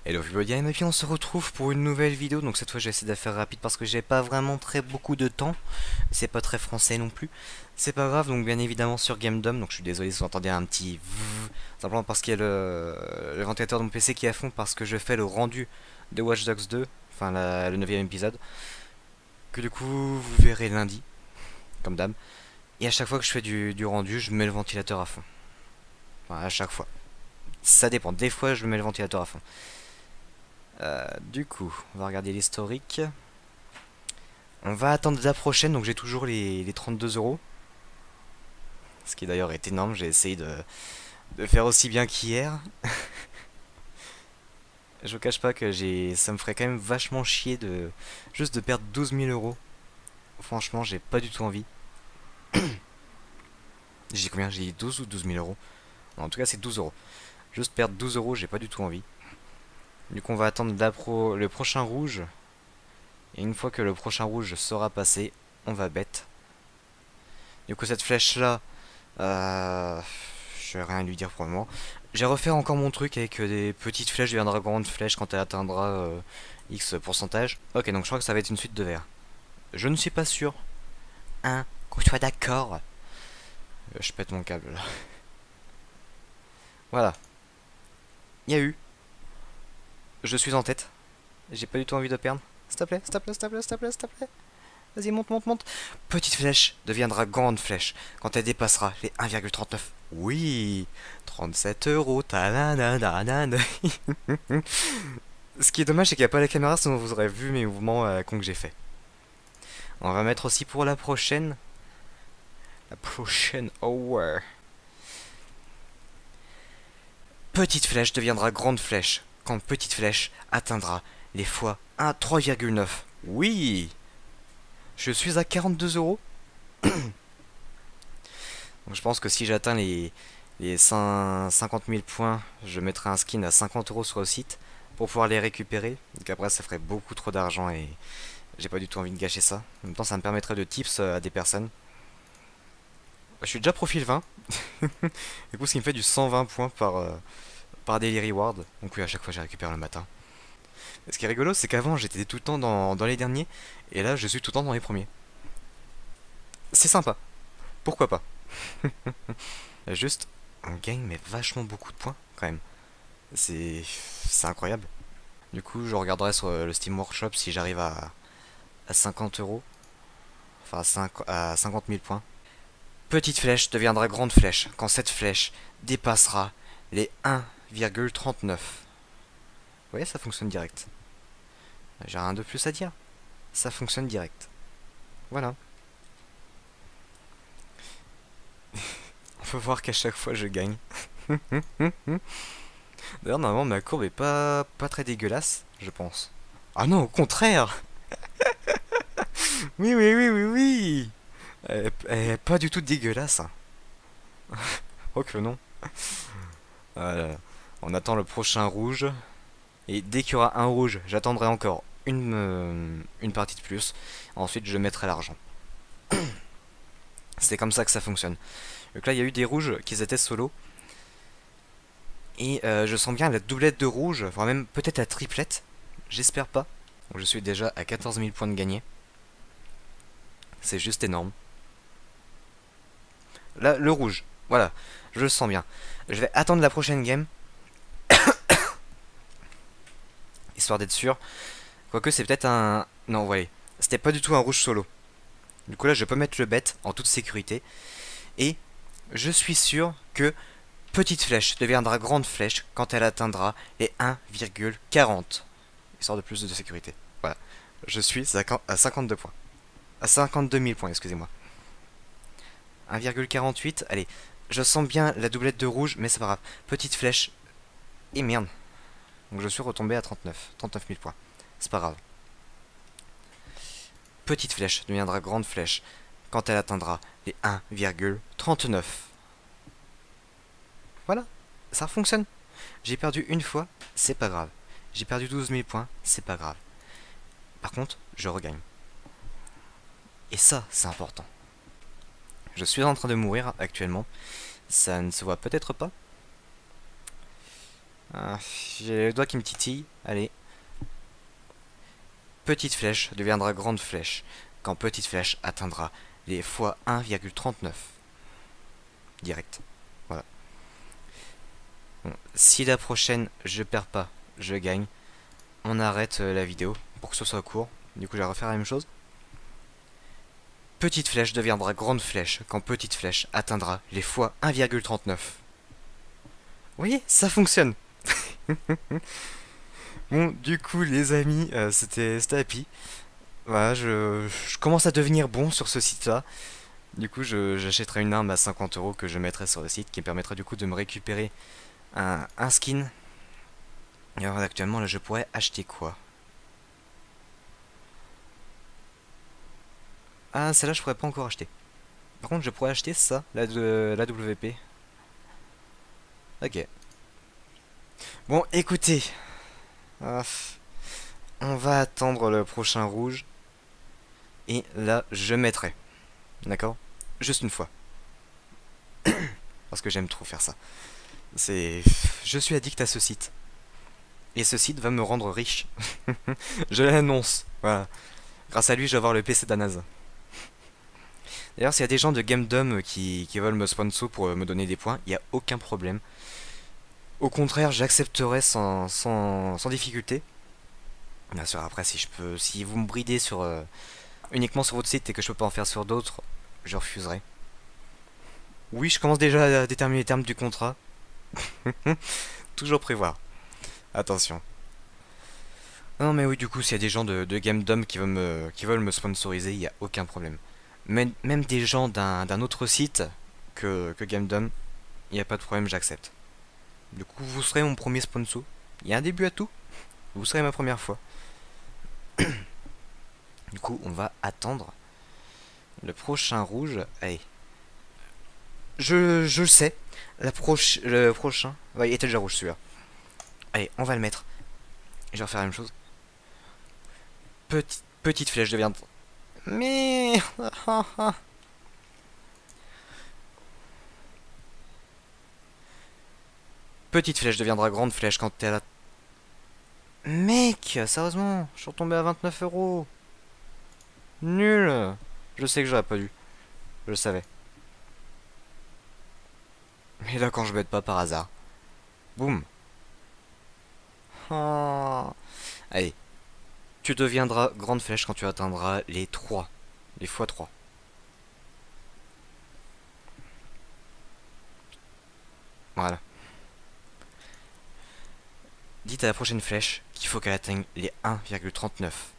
Hello everybody, et puis on se retrouve pour une nouvelle vidéo. Donc cette fois j'ai essayé de la faire rapide parce que j'ai pas vraiment très beaucoup de temps. C'est pas très français non plus. C'est pas grave, donc bien évidemment sur GameDom. Donc je suis désolé si vous entendez un petit simplement parce qu'il y a le ventilateur de mon PC qui est à fond parce que je fais le rendu de Watch Dogs 2, enfin le 9ème épisode. Que du coup vous verrez lundi, comme d'hab. Et à chaque fois que je fais du rendu, je mets le ventilateur à fond. Enfin à chaque fois. Ça dépend, des fois je mets le ventilateur à fond. Du coup, on va regarder l'historique. On va attendre la prochaine, donc j'ai toujours les 32 euros. Ce qui d'ailleurs est énorme, j'ai essayé de faire aussi bien qu'hier. Je vous cache pas que ça me ferait quand même vachement chier de juste de perdre 12 000 euros. Franchement, j'ai pas du tout envie. J'ai combien? J'ai dit 12 ou 12 000 euros? Non, en tout cas, c'est 12 euros. Juste perdre 12 euros, j'ai pas du tout envie. Du coup, on va attendre le prochain rouge. Et une fois que le prochain rouge sera passé, on va bet. Du coup, cette flèche-là, je vais rien lui dire pour le moment. J'ai refait encore mon truc avec des petites flèches deviendra grande flèche quand elle atteindra X pourcentage. Ok, donc je crois que ça va être une suite de verre. Je ne suis pas sûr. Hein, qu'on soit d'accord. Je pète mon câble là. Voilà. Il y a eu. Je suis en tête. J'ai pas du tout envie de perdre. S'il te plaît, s'il te plaît, s'il te plaît, s'il te plaît, s'il te plaît. Vas-y, monte, monte, monte. Petite flèche deviendra grande flèche quand elle dépassera les 1,39. Oui, 37 euros. Ta-da-da-da-da. Ce qui est dommage, c'est qu'il n'y a pas la caméra, sinon vous aurez vu mes mouvements cons que j'ai fait. On va mettre aussi pour la prochaine. La prochaine hour. Petite flèche deviendra grande flèche quand petite flèche atteindra les fois 1 3,9. Oui, je suis à 42 euros. Donc je pense que si j'atteins les 50 000 points, je mettrai un skin à 50 euros sur le site pour pouvoir les récupérer. Donc après, ça ferait beaucoup trop d'argent et j'ai pas du tout envie de gâcher ça. En même temps, ça me permettrait de tips à des personnes. Je suis déjà profil 20. Du coup, ce qui me fait du 120 points par daily reward. Donc oui, à chaque fois, j'ai récupéré le matin. Ce qui est rigolo, c'est qu'avant, j'étais tout le temps dans les derniers. Et là, je suis tout le temps dans les premiers. C'est sympa. Pourquoi pas? Juste, on gagne mais vachement beaucoup de points quand même. C'est incroyable. Du coup, je regarderai sur le Steam Workshop si j'arrive à 50 euros. Enfin, à 50 000 points. Petite flèche deviendra grande flèche quand cette flèche dépassera les 1,39. Vous voyez, ça fonctionne direct. J'ai rien de plus à dire. Ça fonctionne direct. Voilà. On peut voir qu'à chaque fois je gagne. D'ailleurs, normalement, ma courbe est pas très dégueulasse, je pense. Ah non, au contraire. Oui, oui, oui, oui, oui. Elle est pas du tout dégueulasse. Oh que non. Voilà. On attend le prochain rouge. Et dès qu'il y aura un rouge, j'attendrai encore une partie de plus. Ensuite, je mettrai l'argent. C'est comme ça que ça fonctionne. Donc là, il y a eu des rouges qui étaient solo. Et je sens bien la doublette de rouge, voire même peut-être la triplette. J'espère pas. Donc je suis déjà à 14 000 points de gagné. C'est juste énorme. Là, le rouge. Voilà. Je le sens bien. Je vais attendre la prochaine game. Histoire d'être sûr. Quoique c'est peut-être un... Non, voilà. C'était pas du tout un rouge solo. Du coup là, je peux mettre le bet en toute sécurité. Et je suis sûr que petite flèche deviendra grande flèche quand elle atteindra les 1,40. Histoire de plus de sécurité. Voilà. Je suis à 52 points. À 52 000 points, excusez-moi. 1,48. Allez. Je sens bien la doublette de rouge, mais c'est pas grave. Petite flèche. Et merde. Donc je suis retombé à 39 000 points. C'est pas grave. Petite flèche deviendra grande flèche quand elle atteindra les 1,39. Voilà, ça fonctionne. J'ai perdu une fois, c'est pas grave. J'ai perdu 12 000 points, c'est pas grave. Par contre, je regagne. Et ça, c'est important. Je suis en train de mourir actuellement. Ça ne se voit peut-être pas. Ah, j'ai le doigt qui me titille. Allez. Petite flèche deviendra grande flèche quand petite flèche atteindra les fois 1,39. Direct. Voilà. Bon, si la prochaine je perds pas, je gagne, on arrête la vidéo pour que ce soit court. Du coup, je vais refaire la même chose. Petite flèche deviendra grande flèche quand petite flèche atteindra les fois 1,39. Vous voyez, ça fonctionne. Bon, du coup, les amis, c'était Happy. Voilà, je commence à devenir bon sur ce site-là. Du coup, j'achèterai une arme à 50 euros que je mettrai sur le site qui me permettra du coup de me récupérer un skin. Et alors, actuellement, là, je pourrais acheter quoi? Ah, celle-là, je pourrais pas encore acheter. Par contre, je pourrais acheter ça, la WP. Ok. Bon, écoutez. Ah, on va attendre le prochain rouge. Et là, je mettrai. D'accord? Juste une fois. Parce que j'aime trop faire ça. C'est... Je suis addict à ce site. Et ce site va me rendre riche. Je l'annonce. Voilà. Grâce à lui, je vais avoir le PC d'Anaz. D'ailleurs, s'il y a des gens de GameDom qui veulent me sponsor pour me donner des points, il n'y a aucun problème. Au contraire, j'accepterai sans difficulté. Bien sûr, après, si vous me bridez uniquement sur votre site et que je peux pas en faire sur d'autres, je refuserai. Oui, je commence déjà à déterminer les termes du contrat. Toujours prévoir. Attention. Non, mais oui, du coup, s'il y a des gens de GameDom qui veulent me sponsoriser, il n'y a aucun problème. Même des gens d'un autre site que GameDom, il n'y a pas de problème, j'accepte. Du coup, vous serez mon premier sponsor. Il y a un début à tout. Vous serez ma première fois. Du coup, on va attendre le prochain rouge. Allez. Je le sais. Le prochain. Ouais, il était déjà rouge celui-là. Allez, on va le mettre. Je vais refaire la même chose. Petite flèche de viande. Mais... Petite flèche deviendra grande flèche quand t'es à la... Mec, sérieusement, je suis retombé à 29 euros. Nul. Je sais que j'aurais pas dû. Je le savais. Mais là, quand je bête pas par hasard. Boum. Ah. Allez. Tu deviendras grande flèche quand tu atteindras les 3. Les fois 3. Voilà. Dites à la prochaine flèche qu'il faut qu'elle atteigne les 1,39.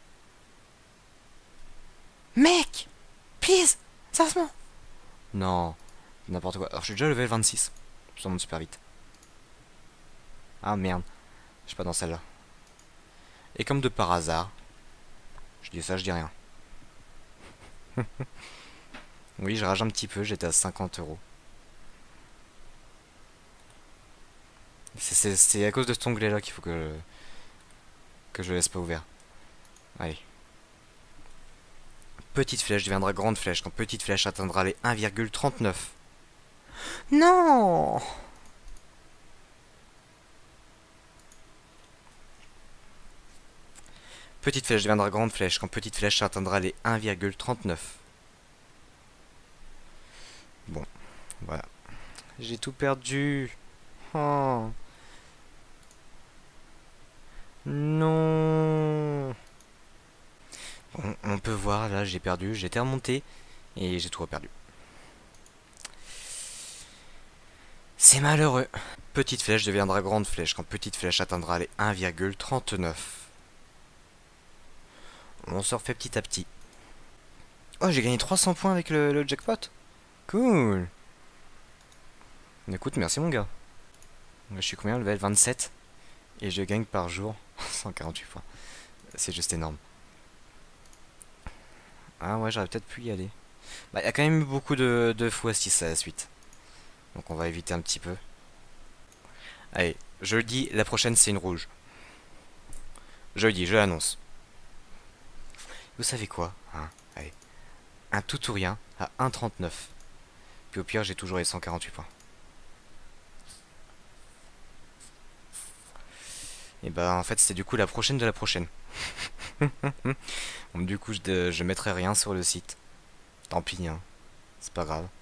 Mec, please, sérieusement. Non, n'importe quoi. Alors je suis déjà level 26. Ça monte super vite. Ah merde, je suis pas dans celle-là. Et comme de par hasard, je dis ça, je dis rien. Oui, je rage un petit peu, j'étais à 50 euros. C'est à cause de cet onglet-là qu'il faut que je laisse pas ouvert. Allez. Petite flèche deviendra grande flèche quand petite flèche atteindra les 1,39. Non. Petite flèche deviendra grande flèche quand petite flèche atteindra les 1,39. Bon, voilà. J'ai tout perdu. Oh. Non. On peut voir, là j'ai perdu, j'étais remonté et j'ai tout reperdu. C'est malheureux. Petite flèche deviendra grande flèche quand petite flèche atteindra les 1,39. On se refait petit à petit. Oh, j'ai gagné 300 points avec le jackpot. Cool. Écoute, merci mon gars. Je suis combien, level 27? Et je gagne par jour 148 points. C'est juste énorme. Ah ouais, j'aurais peut-être pu y aller. Bah, il y a quand même eu beaucoup de fois 6 à la suite. Donc on va éviter un petit peu. Allez, je le dis, la prochaine c'est une rouge. Je le dis, je l'annonce. Vous savez quoi, hein? Allez. Un tout ou rien à 1,39. Puis au pire, j'ai toujours les 148 points. Et bah en fait c'était du coup la prochaine de la prochaine. Donc du coup je mettrai rien sur le site. Tant pis, hein. C'est pas grave.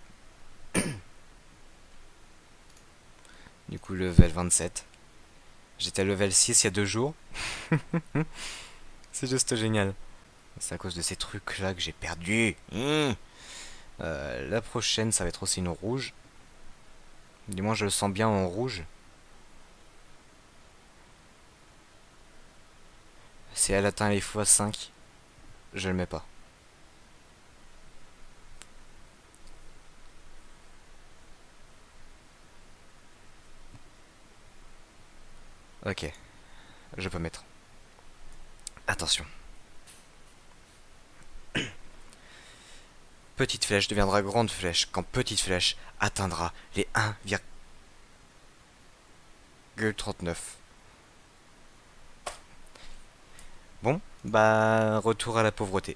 Du coup level 27. J'étais à level 6 il y a 2 jours. C'est juste génial. C'est à cause de ces trucs là que j'ai perdu. La prochaine ça va être aussi une rouge. Du moins je le sens bien en rouge. Si elle atteint les x5, je le mets pas. Ok, je peux mettre. Attention. Petite flèche deviendra grande flèche quand petite flèche atteindra les 1,39. Bon, bah retour à la pauvreté.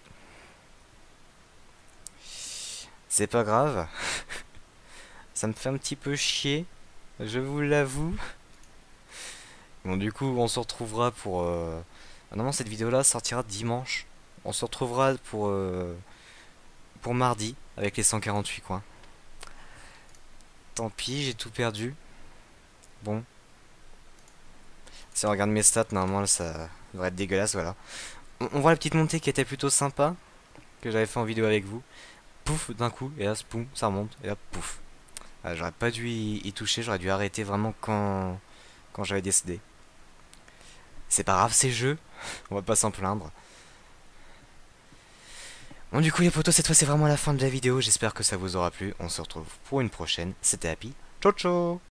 C'est pas grave, ça me fait un petit peu chier, je vous l'avoue. Bon du coup on se retrouvera pour... Ah non, cette vidéo là sortira dimanche. On se retrouvera pour mardi avec les 148 coins. Tant pis, j'ai tout perdu. Bon. Si on regarde mes stats, normalement ça devrait être dégueulasse, voilà. On voit la petite montée qui était plutôt sympa, que j'avais fait en vidéo avec vous. Pouf, d'un coup, et là, poum, ça remonte, et là, pouf. Ah, j'aurais pas dû y toucher, j'aurais dû arrêter vraiment quand j'avais décidé. C'est pas grave, c'est jeu, on va pas s'en plaindre. Bon, du coup, les potos, cette fois, c'est vraiment la fin de la vidéo. J'espère que ça vous aura plu. On se retrouve pour une prochaine. C'était Happy. Ciao, ciao!